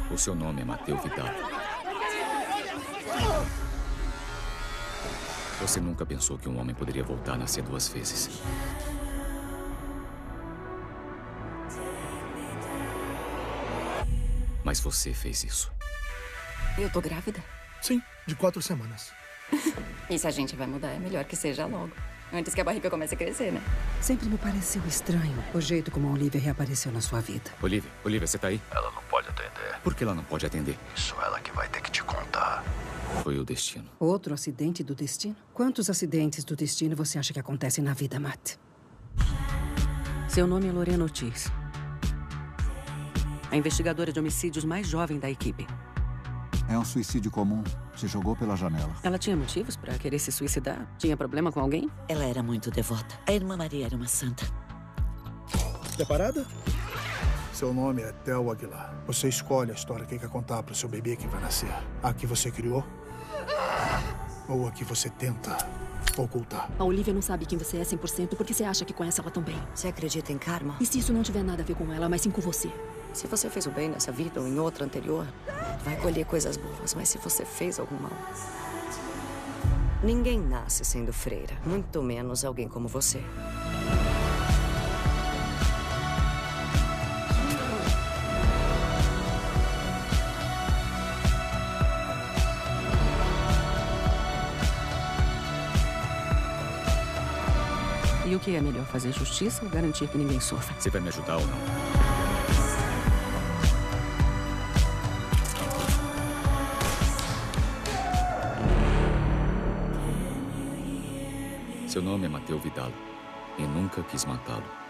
O seu nome é Mateu Vidal. Você nunca pensou que um homem poderia voltar a nascer 2 vezes. Mas você fez isso. Eu tô grávida? Sim, de 4 semanas. E se a gente vai mudar, é melhor que seja logo. Antes que a barriga comece a crescer, né? Sempre me pareceu estranho o jeito como a Olivia reapareceu na sua vida. Olivia, você tá aí? Ela não pode atender. Por que ela não pode atender? Isso ela que vai ter que te contar. Foi o destino. Outro acidente do destino? Quantos acidentes do destino você acha que acontecem na vida, Matt? Seu nome é Lorena Ortiz. A investigadora de homicídios mais jovem da equipe. É um suicídio comum. Se jogou pela janela. Ela tinha motivos pra querer se suicidar? Tinha problema com alguém? Ela era muito devota. A irmã Maria era uma santa. Preparada? Seu nome é Theo Aguilar. Você escolhe a história que quer contar pro seu bebê que vai nascer. A que você criou? Ou a que você tenta ocultar? A Olivia não sabe quem você é 100% porque você acha que conhece ela tão bem. Você acredita em karma? E se isso não tiver nada a ver com ela, mas sim com você? Se você fez o bem nessa vida ou em outra anterior, vai colher coisas boas. Mas se você fez algum mal... Ninguém nasce sendo freira. Muito menos alguém como você. E o que é melhor, fazer justiça ou garantir que ninguém sofra? Você vai me ajudar ou não? Seu nome é Mateu Vidal. E nunca quis matá-lo.